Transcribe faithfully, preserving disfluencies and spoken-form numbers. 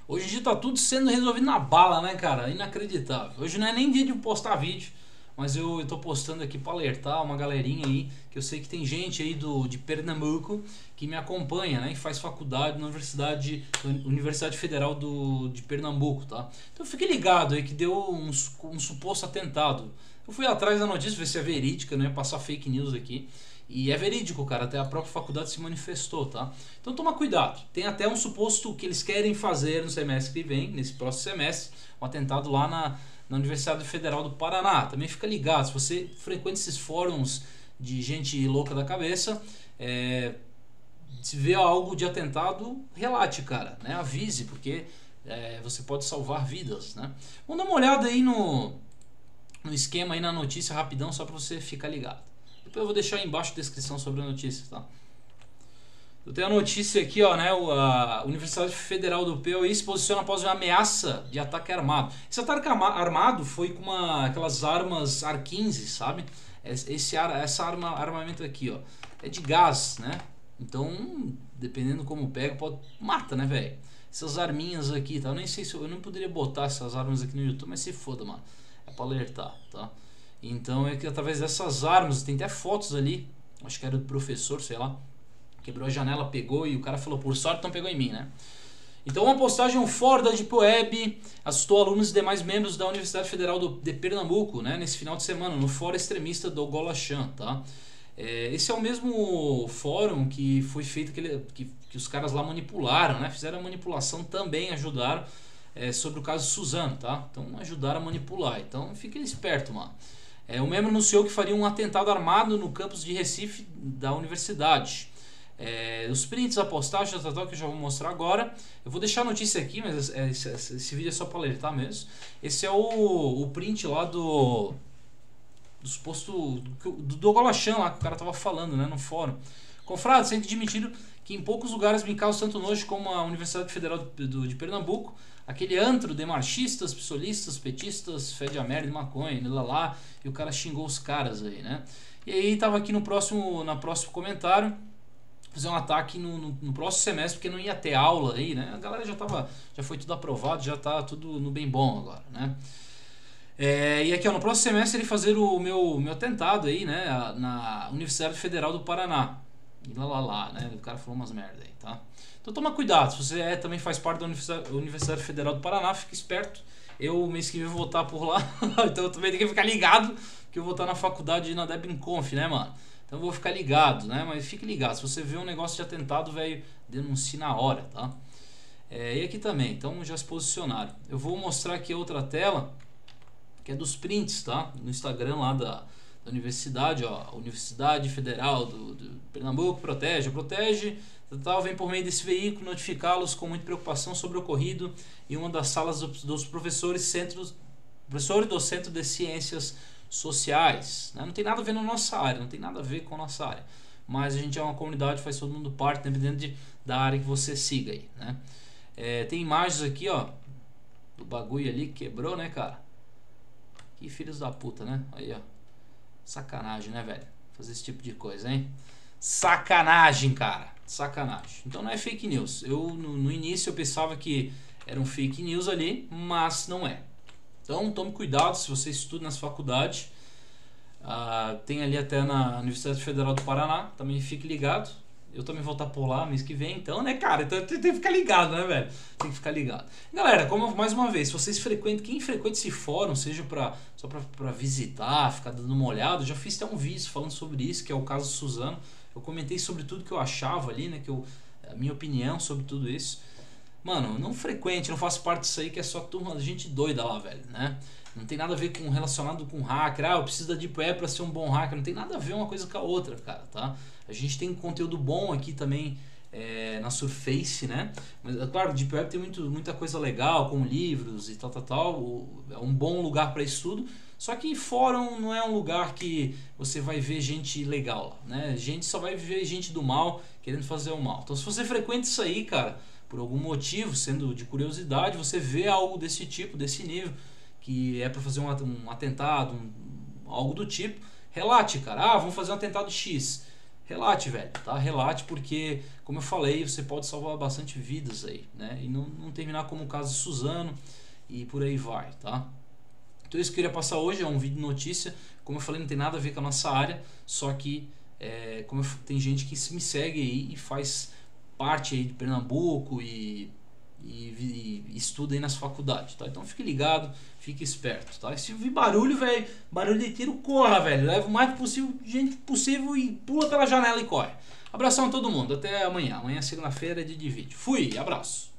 Hoje em dia tá tudo sendo resolvido na bala, né, cara? Inacreditável. Hoje não é nem dia de postar vídeo, mas eu, eu tô postando aqui pra alertar uma galerinha aí, que eu sei que tem gente aí do, de Pernambuco que me acompanha, né, e faz faculdade na Universidade, Universidade Federal do, de Pernambuco, tá? Então fique ligado aí que deu um, um suposto atentado. Eu fui atrás da notícia, ver se é verídica, não ia passar fake news aqui. E é verídico, cara, até a própria faculdade se manifestou, tá? Então toma cuidado. Tem até um suposto que eles querem fazer no semestre que vem, nesse próximo semestre, um atentado lá na, na Universidade Federal do Paraná. Também fica ligado, se você frequenta esses fóruns de gente louca da cabeça, é, se vê algo de atentado, relate, cara, né? Avise, porque é, você pode salvar vidas, né? Vamos dar uma olhada aí no, no esquema aí na notícia rapidão, só para você ficar ligado. Depois eu vou deixar aí embaixo a descrição sobre a notícia, tá? Eu tenho a notícia aqui, ó, né? A Universidade Federal do Piauí se posiciona após uma ameaça de ataque armado. Esse ataque armado foi com uma, aquelas armas A R quinze, sabe? Esse, essa arma, armamento aqui, ó, é de gás, né? Então, dependendo como pega, pode mata, né, velho? Essas arminhas aqui, tá? Eu nem sei se eu, eu não poderia botar essas armas aqui no YouTube, mas se foda, mano. É pra alertar, tá? Então é que através dessas armas, tem até fotos ali, acho que era do professor, sei lá, quebrou a janela, pegou e o cara falou, por sorte não pegou em mim, né? Então uma postagem, um fórum da Deep Web assustou alunos e demais membros da Universidade Federal do, de Pernambuco, né, nesse final de semana, no fórum extremista do Golachan, tá? É, esse é o mesmo fórum que foi feito, que, que, que os caras lá manipularam, né? Fizeram a manipulação também, ajudaram é, sobre o caso Suzano, tá? Então ajudaram a manipular, então fique esperto, mano. É, o membro anunciou que faria um atentado armado no campus de Recife da universidade. É, os prints, a postagem, que eu já vou mostrar agora. Eu vou deixar a notícia aqui, mas esse, esse vídeo é só para alertar mesmo. Esse é o, o print lá do, do suposto do, do, do Golachan lá que o cara tava falando, né, no fórum. Confrade, sendo admitido que em poucos lugares me causa tanto nojo como a Universidade Federal de, do, de Pernambuco. Aquele antro de marxistas, psolistas, petistas, fede a merda de maconha, lá lá, e o cara xingou os caras aí, né? E aí tava aqui no próximo, na próximo comentário, fazer um ataque no, no, no próximo semestre, porque não ia ter aula aí, né? A galera já tava, já foi tudo aprovado, já tá tudo no bem bom agora, né? É, e aqui, ó, no próximo semestre ele fazer o meu, meu atentado aí, né? Na Universidade Federal do Paraná. E lá lá lá, né? O cara falou umas merda aí, tá? Então toma cuidado, se você é, também faz parte da Universidade Federal do Paraná, fica esperto. Eu mês que vem vou voltar por lá, então eu também tenho que ficar ligado, que eu vou estar na faculdade na Debinconf, né, mano? Então eu vou ficar ligado, né? Mas fique ligado, se você vê um negócio de atentado, velho, denuncie na hora, tá? É, e aqui também, então já se posicionaram. Eu vou mostrar aqui outra tela, que é dos prints, tá? No Instagram lá da, da universidade, ó, Universidade Federal do, do Pernambuco protege, protege, tal, vem por meio desse veículo notificá-los com muita preocupação sobre o ocorrido em uma das salas dos, dos professores, centros, professores do Centro de Ciências Sociais, né? Não tem nada a ver na nossa área, não tem nada a ver com a nossa área, mas a gente é uma comunidade, faz todo mundo parte, dependendo de, da área que você siga aí, né? É, tem imagens aqui, ó, do bagulho ali que quebrou, né, cara? Que filhos da puta, né? Aí, ó. Sacanagem, né, velho? Fazer esse tipo de coisa, hein? Sacanagem, cara. Sacanagem. Então não é fake news. Eu, no, no início, eu pensava que era um fake news ali, mas não é. Então tome cuidado se você estuda nas faculdades. Ah, tem ali até na Universidade Federal do Paraná. Também fique ligado. Eu também vou estar por lá mês que vem, então, né, cara? Então tem que ficar ligado, né, velho? Tem que ficar ligado. Galera, como mais uma vez, se vocês frequentam, quem frequenta esse fórum, seja pra, só pra, pra visitar, ficar dando uma olhada, eu já fiz até um vídeo falando sobre isso, que é o caso Suzano. Eu comentei sobre tudo que eu achava ali, né, que eu, a minha opinião sobre tudo isso. Mano, não frequente, não faço parte disso aí, que é só turma de gente doida lá, velho, né? Não tem nada a ver com relacionado com hacker. Ah, eu preciso da Deep Web pra ser um bom hacker. Não tem nada a ver uma coisa com a outra, cara, tá? A gente tem conteúdo bom aqui também é, na Surface, né? Mas, é claro, Deep Web tem muito, muita coisa legal, com livros e tal, tal, tal. É um bom lugar para estudo. Só que fórum não é um lugar que você vai ver gente legal, né? Gente só vai ver gente do mal querendo fazer o mal. Então, se você frequenta isso aí, cara, por algum motivo, sendo de curiosidade, você vê algo desse tipo, desse nível, que é para fazer um, um atentado, um, algo do tipo, relate, cara. Ah, vamos fazer um atentado X. relate, velho, tá? Relate porque, como eu falei, você pode salvar bastante vidas aí, né? E não, não terminar como o caso de Suzano e por aí vai, tá? Então isso que eu queria passar hoje é um vídeo de notícia, como eu falei, não tem nada a ver com a nossa área, só que é, como eu, tem gente que me segue aí e faz parte aí de Pernambuco e, e, e estuda aí nas faculdades, tá? Então fique ligado, fique esperto, tá? E se ouvir barulho, velho, barulho de tiro, corra, velho, leva o mais possível, gente possível e pula pela janela e corre. Abração a todo mundo, até amanhã, amanhã é segunda-feira é dia de vídeo. Fui, abraço.